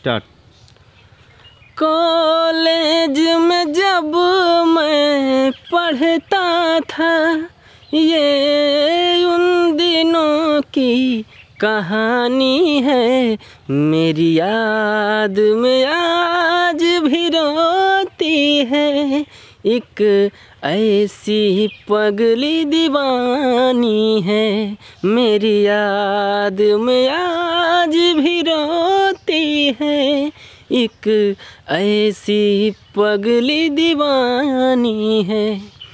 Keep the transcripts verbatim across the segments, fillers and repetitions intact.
Start. College में जब मैं पढ़ता था, ये उन दिनों की कहानी है। मेरी याद में आज भी रोती है, एक ऐसी पगली दीवानी है। मेरी याद में आज भी रोती है, एक ऐसी पगली दीवानी है।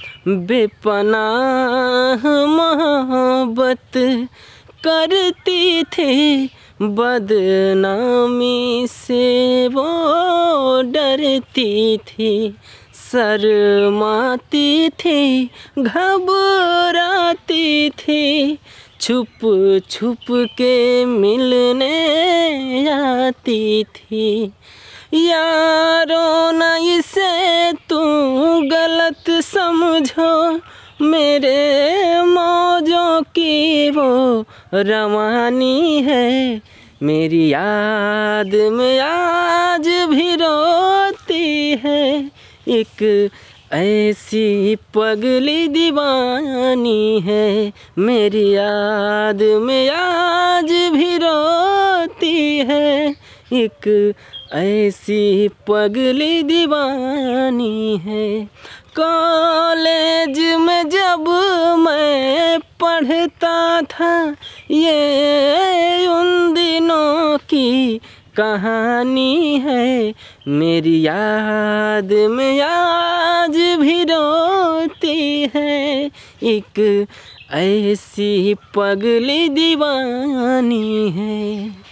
बेपनाह मोहब्बत करती थी, बदनामी से वो डरती थी। शर्माती थी, घबराती थी, छुप छुप के मिलने आती थी। यारो न इसे तुम गलत समझो, मेरे मौजों की वो रवानी है। मेरी याद में आज भी रोती है, एक ऐसी पगली दीवानी है। मेरी याद में आज भी रोती है, एक ऐसी पगली दीवानी है। कॉलेज में जब मैं पढ़ता था, ये उन दिनों की कहानी है। मेरी याद में आज भी रोती है, एक ऐसी पगली दीवानी है।